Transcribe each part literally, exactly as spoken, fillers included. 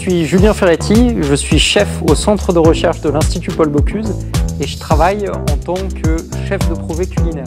suis Julien Ferretti, je suis chef au centre de recherche de l'Institut Paul Bocuse et je travaille en tant que chef de projet culinaire.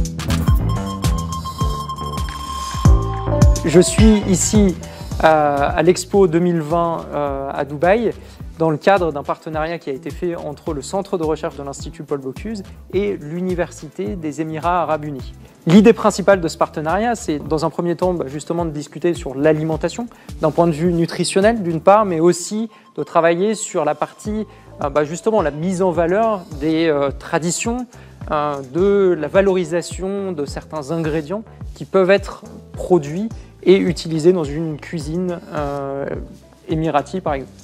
Je suis ici à, à l'Expo deux mille vingt euh, à Dubaï dans le cadre d'un partenariat qui a été fait entre le centre de recherche de l'Institut Paul Bocuse et l'Université des Émirats Arabes Unis. L'idée principale de ce partenariat, c'est dans un premier temps bah, justement de discuter sur l'alimentation d'un point de vue nutritionnel d'une part, mais aussi de travailler sur la partie euh, bah, justement la mise en valeur des euh, traditions, euh, de la valorisation de certains ingrédients qui peuvent être produits et utilisés dans une cuisine euh, émiratie par exemple.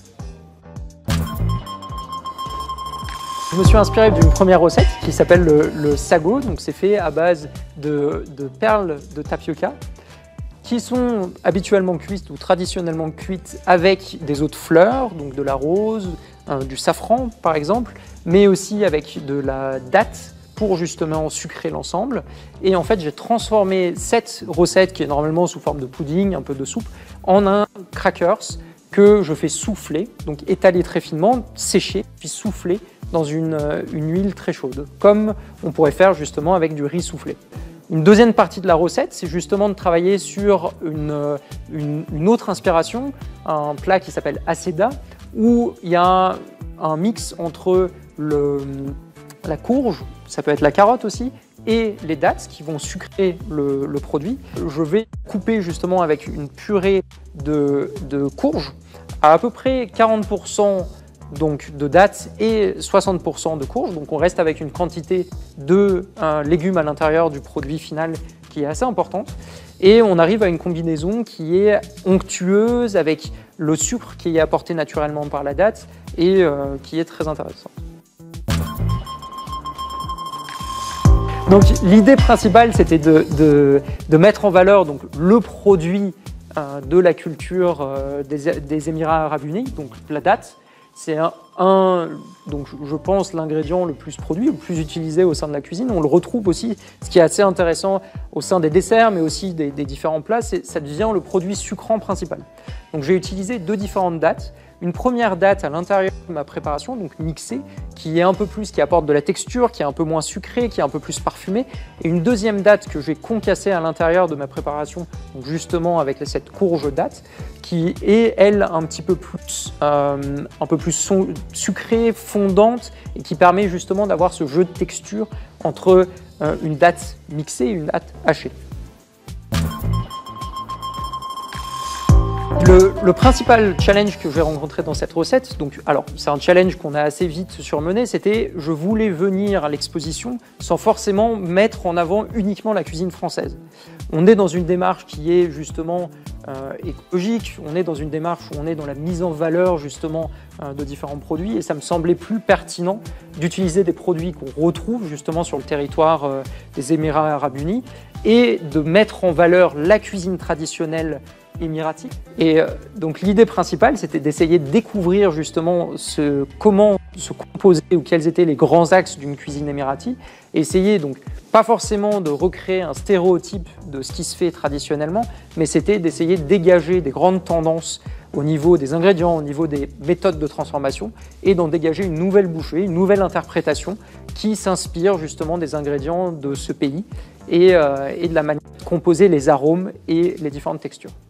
Je me suis inspiré d'une première recette qui s'appelle le, le sago. Donc c'est fait à base de, de perles de tapioca qui sont habituellement cuites ou traditionnellement cuites avec des autres fleurs, donc de la rose, euh, du safran par exemple, mais aussi avec de la date pour justement sucrer l'ensemble. Et en fait, j'ai transformé cette recette qui est normalement sous forme de pudding, un peu de soupe, en un crackers que je fais souffler, donc étaler très finement, sécher, puis souffler dans une, une huile très chaude, comme on pourrait faire justement avec du riz soufflé. Une deuxième partie de la recette, c'est justement de travailler sur une, une, une autre inspiration, un plat qui s'appelle aceda, où il y a un, un mix entre le, la courge, ça peut être la carotte aussi, et les dattes qui vont sucrer le, le produit. Je vais couper justement avec une purée de, de courge à à peu près quarante pour cent donc de dattes et soixante pour cent de courge. Donc on reste avec une quantité de euh, légumes à l'intérieur du produit final qui est assez importante. Et on arrive à une combinaison qui est onctueuse avec le sucre qui est apporté naturellement par la date et euh, qui est très intéressante. Donc l'idée principale, c'était de, de, de mettre en valeur donc, le produit euh, de la culture euh, des, des Émirats Arabes Unis, donc la date. C'est un, un, donc je pense, l'ingrédient le plus produit, le plus utilisé au sein de la cuisine. On le retrouve aussi, ce qui est assez intéressant au sein des desserts, mais aussi des, des différents plats, c'est ça devient le produit sucrant principal. Donc j'ai utilisé deux différentes dattes. Une première date à l'intérieur de ma préparation, donc mixée, qui est un peu plus, qui apporte de la texture, qui est un peu moins sucrée, qui est un peu plus parfumée. Et une deuxième date que j'ai concassée à l'intérieur de ma préparation, donc justement avec cette courge date, qui est, elle, un petit peu plus, euh, un peu plus son, sucrée, fondante, et qui permet justement d'avoir ce jeu de texture entre euh, une date mixée et une date hachée. Le, le principal challenge que j'ai rencontré dans cette recette, donc alors c'est un challenge qu'on a assez vite surmené, c'était je voulais venir à l'exposition sans forcément mettre en avant uniquement la cuisine française. On est dans une démarche qui est justement euh, écologique, on est dans une démarche où on est dans la mise en valeur justement euh, de différents produits et ça me semblait plus pertinent d'utiliser des produits qu'on retrouve justement sur le territoire euh, des Émirats Arabes Unis et de mettre en valeur la cuisine traditionnelle émirati. Et euh, donc l'idée principale, c'était d'essayer de découvrir justement ce, comment se composer ou quels étaient les grands axes d'une cuisine émirati. Et essayer donc pas forcément de recréer un stéréotype de ce qui se fait traditionnellement, mais c'était d'essayer de dégager des grandes tendances au niveau des ingrédients, au niveau des méthodes de transformation et d'en dégager une nouvelle bouchée, une nouvelle interprétation qui s'inspire justement des ingrédients de ce pays et, euh, et de la manière de composer les arômes et les différentes textures.